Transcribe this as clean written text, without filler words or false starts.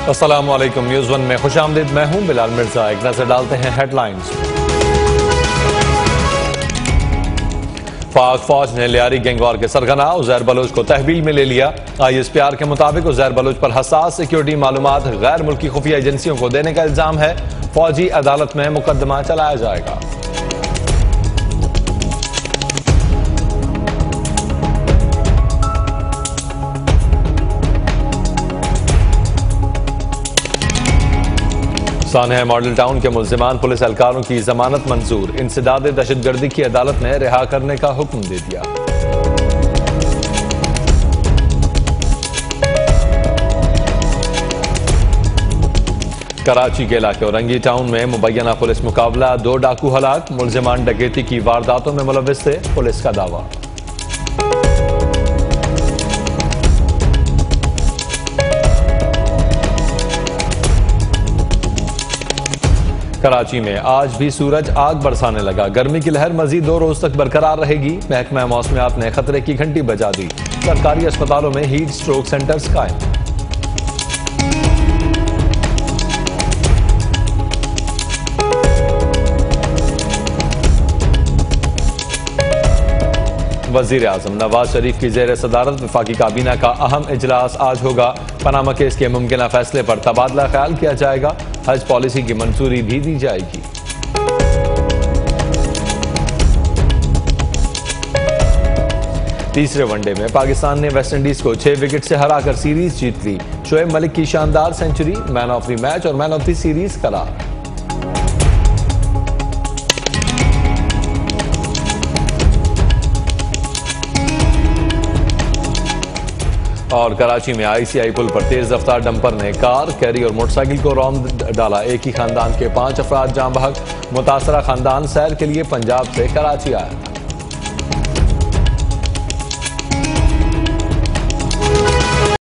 अस्सलामुअलैकुम, news one में खुशामदीद। मैं हूं बिलाल मिर्जा। एक नजर डालते हैं हेडलाइंस। पाक फौज ने लियारी गैंगवार के सरगना उजैर बलोच को तहवील में ले लिया। ISPR के मुताबिक उजैर बलोच पर हसास सिक्योरिटी मालूमात गैर मुल्की खुफिया एजेंसियों को देने का इल्जाम है। फौजी अदालत में मुकदमा चलाया जाएगा। सानहा मॉडल टाउन के मुल्जिमान पुलिस एहलकारों की जमानत मंजूर। इंसदाद दहशतगर्दी की अदालत ने रिहा करने का हुक्म दे दिया। कराची के इलाके औरंगी टाउन में मुबैना पुलिस मुकाबला, 2 डाकू हलाक। मुल्जिमान डकैती की वारदातों में मुलव्विस थे, पुलिस का दावा। कराची में आज भी सूरज आग बरसाने लगा। गर्मी की लहर मजीद 2 रोज तक बरकरार रहेगी। महकमा मौसमियात ने खतरे की घंटी बजा दी। सरकारी अस्पतालों में हीट स्ट्रोक सेंटर्स कायम। वजीर आजम नवाज शरीफ की जेर सदारत वफाकी काबीना का अहम इजलास आज होगा। पनामा केस के मुमकिन फैसले पर तबादला ख्याल किया जाएगा। हज पॉलिसी की मंजूरी भी दी जाएगी। तीसरे वनडे में पाकिस्तान ने वेस्टइंडीज को 6 विकेट से हराकर सीरीज जीत ली। शोएब मलिक की शानदार century, man of the match और मैन ऑफ द सीरीज करार। और कराची में ICI पुल पर तेज रफ्तार डंपर ने कार, कैरी और मोटरसाइकिल को रौंद डाला। एक ही खानदान के 5 अफराद जाँ बहक। मुतासरा खानदान सैर के लिए पंजाब से कराची आया।